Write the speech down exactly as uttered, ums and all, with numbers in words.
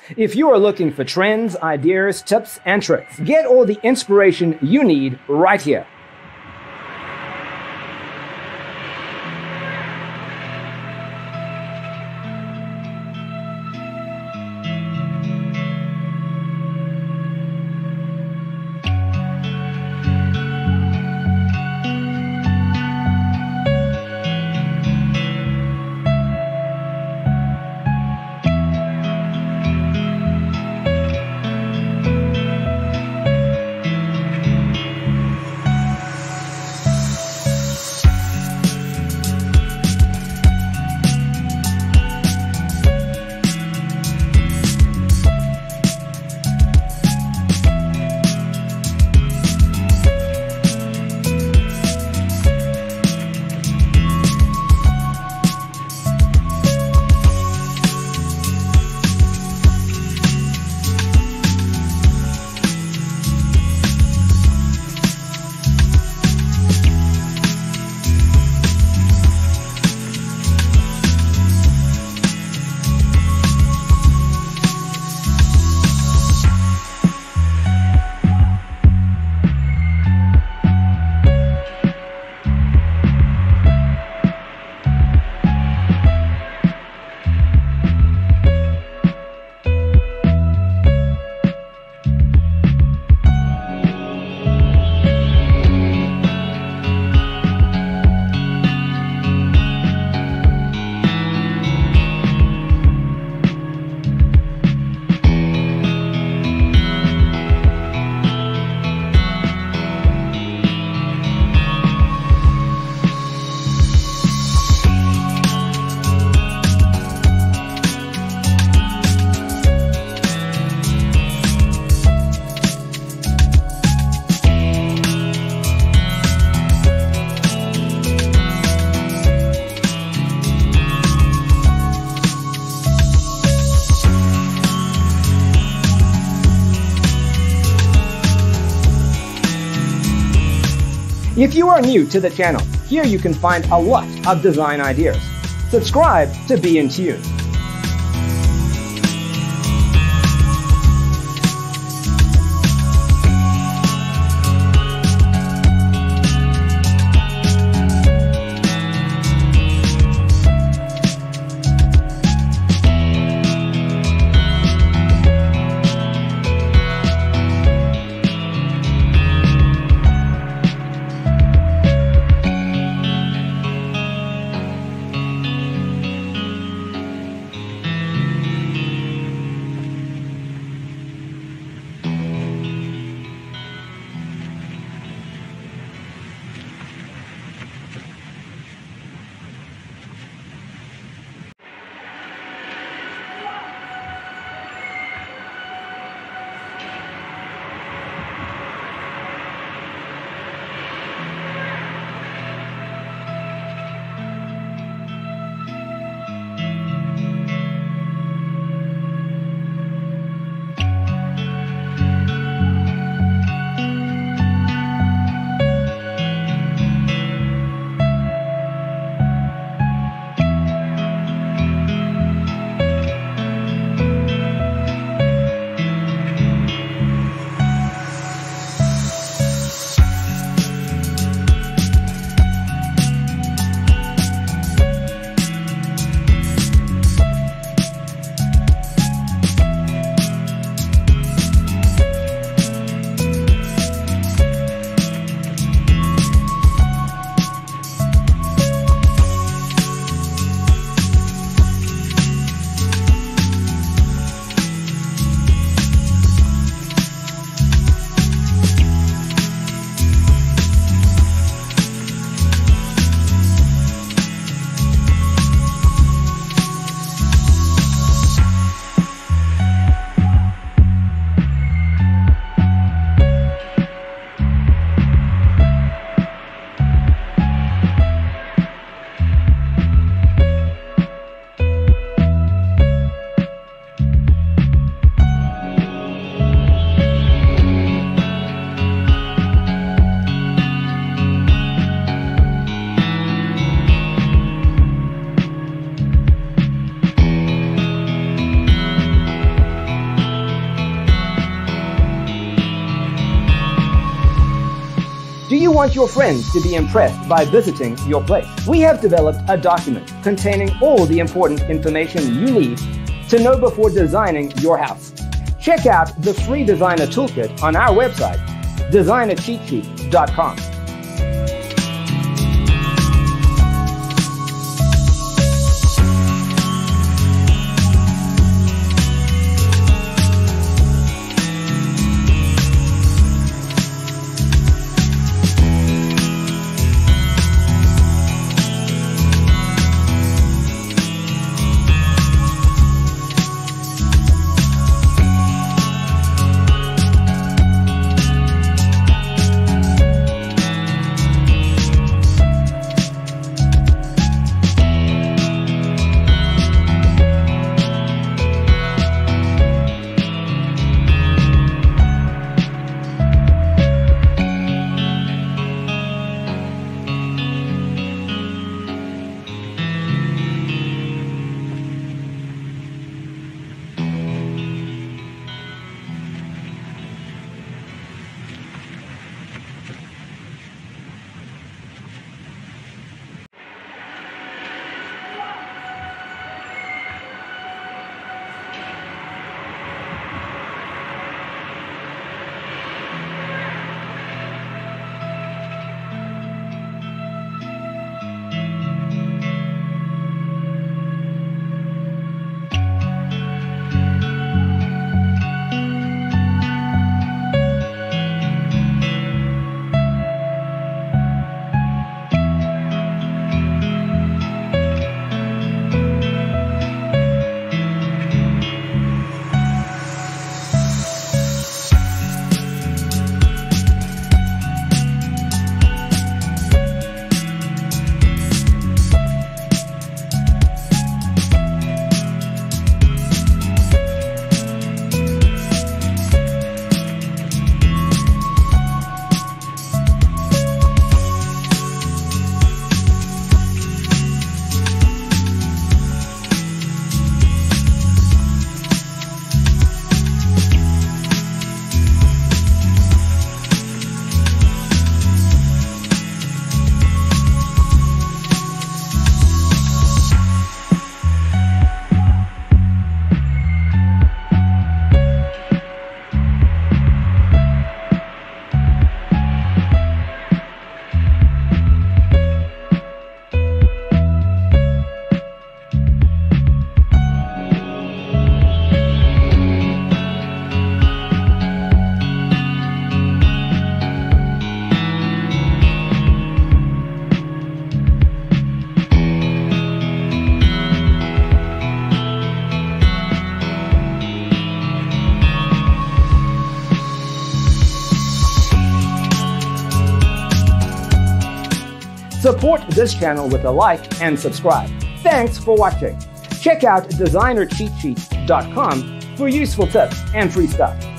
If you are looking for trends, ideas, tips, and tricks, get all the inspiration you need right here. If you are new to the channel, here you can find a lot of design ideas. Subscribe to be in tune. want your friends to be impressed by visiting your place. We have developed a document containing all the important information you need to know before designing your house. Check out the free designer toolkit on our website, designer cheat sheet dot com. Support this channel with a like and subscribe. Thanks for watching. Check out designer cheat sheet dot com for useful tips and free stuff.